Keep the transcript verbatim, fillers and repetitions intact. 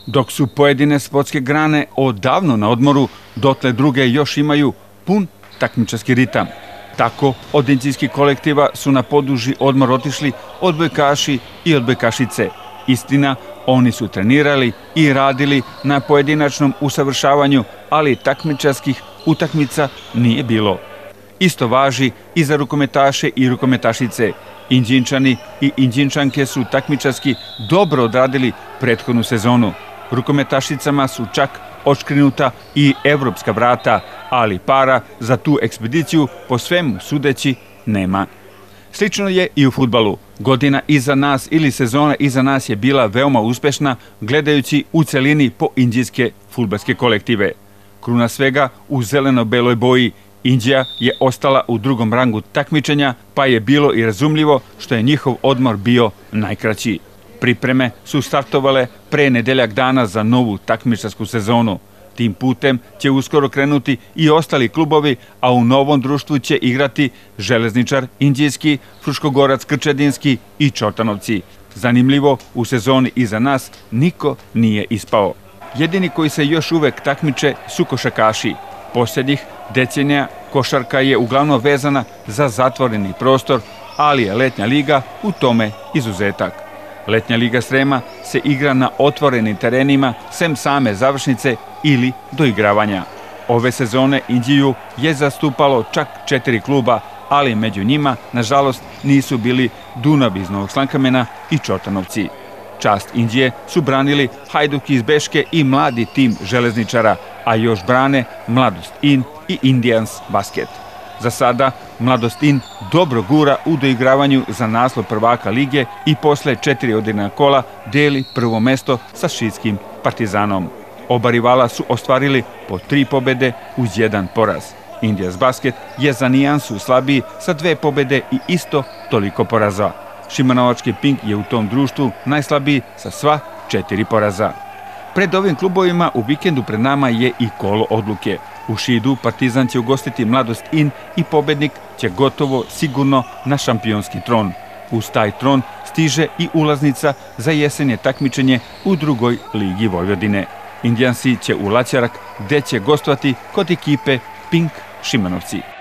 Dok su pojedine sportske grane odavno na odmoru, dotle druge još imaju pun takmičarski ritam. Tako, od inđijskih kolektiva su na poduži odmor otišli odbojkaši i odbojkašice. Istina, oni su trenirali i radili na pojedinačnom usavršavanju, ali takmičarskih utakmica nije bilo. Isto važi i za rukometaše i rukometašice. Inđinčani i Inđinčanke su takmičarski dobro odradili prethodnu sezonu. Rukometašicama su čak odškrinuta i evropska vrata, ali para za tu ekspediciju po svemu sudeći nema. Slično je i u fudbalu. Godina iza nas ili sezona iza nas je bila veoma uspešna gledajući u celini po inđijske fudbalske kolektive. Kruna svega u zeleno-beloj boji. Inđija je ostala u drugom rangu takmičenja, pa je bilo i razumljivo što je njihov odmor bio najkraći. Pripreme su startovale pre nedeljak dana za novu takmičarsku sezonu. Tim putem će uskoro krenuti i ostali klubovi, a u novom društvu će igrati Železničar Inđijski, Fruškogorac Krčedinski i Čortanovci. Zanimljivo, u sezoni iza nas niko nije ispao. Jedini koji se još uvek takmiče su košarkaši. Posljednjih decenija košarka je uglavnom vezana za zatvoreni prostor, ali je letnja liga u tome izuzetak. Letnja liga Srema se igra na otvorenim terenima, sem same završnice ili doigravanja. Ove sezone Inđiju je zastupalo čak četiri kluba, ali među njima, nažalost, nisu bili Dunav iz Novog Slankamena i Čortanovci. Čast Inđije su branili Hajduk iz Beške i mladi tim Železničara, a još brane Mladost In i Indians Basket. Za sada Mladost In dobro gura u doigravanju za naslov prvaka lige i posle četiri odigrana kola deli prvo mesto sa Šidskim Partizanom. Oba rivala su ostvarili po tri pobede uz jedan poraz. Indians Basket je za nijansu slabiji sa dve pobede i isto toliko poraza. Šimanovački Pink je u tom društvu najslabiji sa sva četiri poraza. Pred ovim klubovima u vikendu pred nama je i kolo odluke. U Šidu Partizan će ugostiti Mladost In i pobednik će gotovo sigurno na šampionski tron. Uz taj tron stiže i ulaznica za jesenje takmičenje u drugoj ligi Vojvodine. Indijansi će u Laćarak, gde će gostovati kod ekipe Pink Šimanovci.